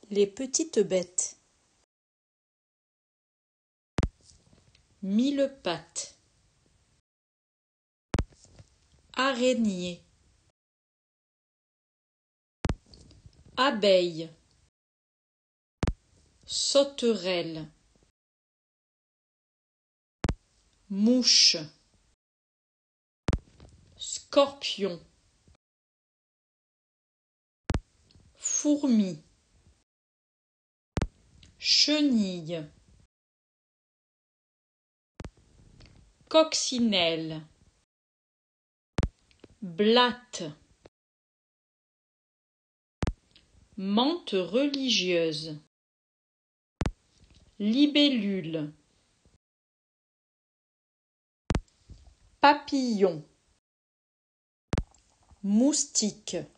Les petites bêtes. Mille-pattes. Araignée. Abeille. Sauterelle. Mouche. Scorpion. Fourmi. Chenille. Coccinelle. Blatte. Menthe religieuse. Libellule. Papillon. Moustique.